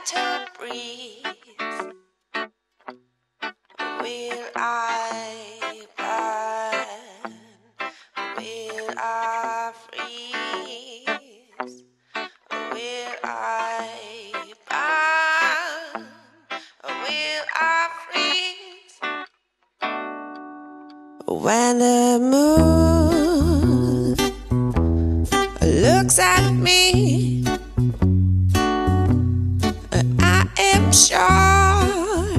to breathe. Will I burn? Will I freeze? Will I burn? Will I freeze? When the moon looks at me, I am sure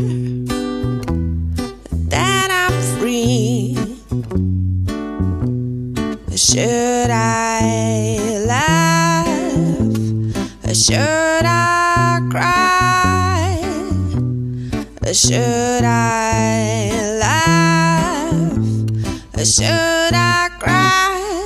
that I'm free. Should I laugh? Should I cry? Should I laugh? Should I cry?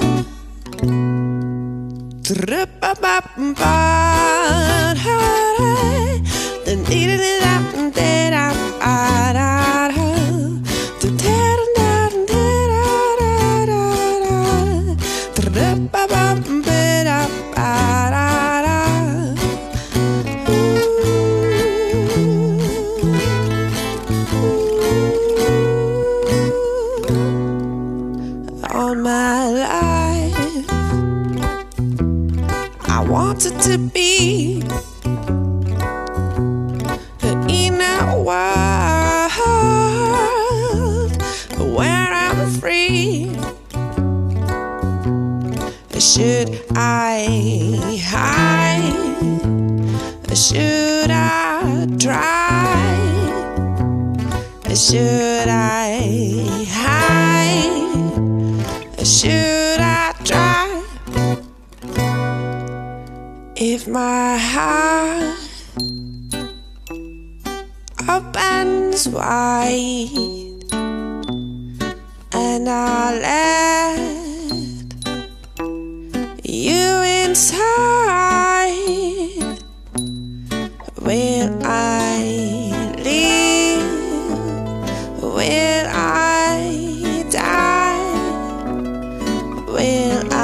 All my life I wanted to be in a world where I'm free. Should I hide? Should I try? Should I hide? Should I try? If my heart opens wide and I let you inside, will I leave? Will I die? Will I